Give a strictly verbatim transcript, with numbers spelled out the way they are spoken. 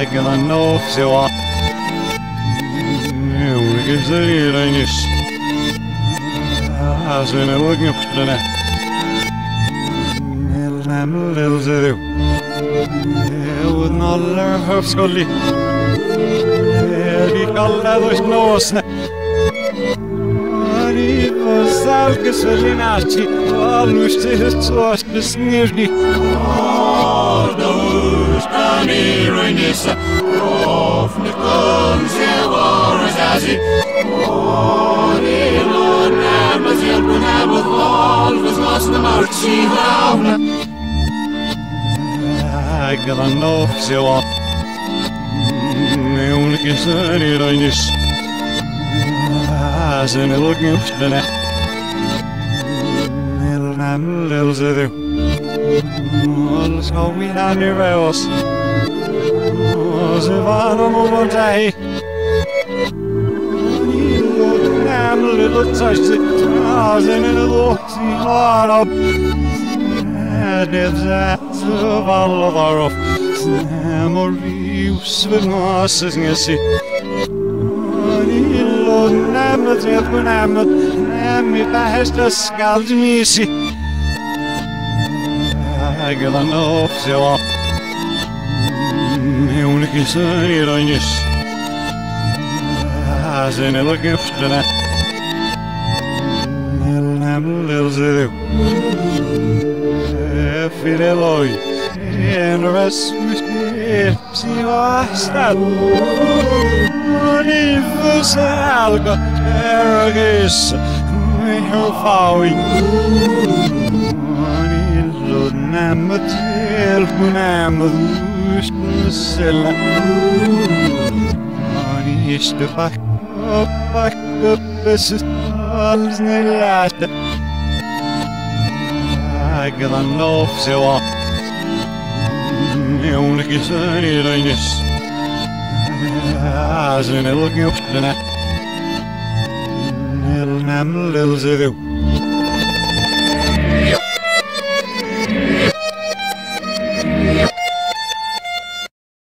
gonna know if you are. You give the earnings. As in a looking for the little little zero. You would not learn her scully. He called others no snap. Salgas velinaci, alušte sošne snježni. Da ustani rojnisa, rofne konzje varazazi. Ori lona, mazjel bunabot vol, vaznosna marci havna. Agada nofsjeva, ne ulike sani rojnis. Azen ilugni uštene. Little zither, all so we had your bells. Was if I don't move day. Little little touch it, thousand in a loxy lot up. And if that's a bottle of our off, Sam or use with masses, you see. Little Namlet, if we Namlet, Nammy past the scalds me see. I get a no, so up. The only kiss I need on you. As in a look after that. Little ham, little zero. If it alloy, and the rest with me, see what's that? If the salga, there is her fowling. Namet namet ustsella Ani işte bak bak öpesi alznelata Aglan nofseva Yonliki sani reynis Azın elgin uftana Nel nam lil zedeu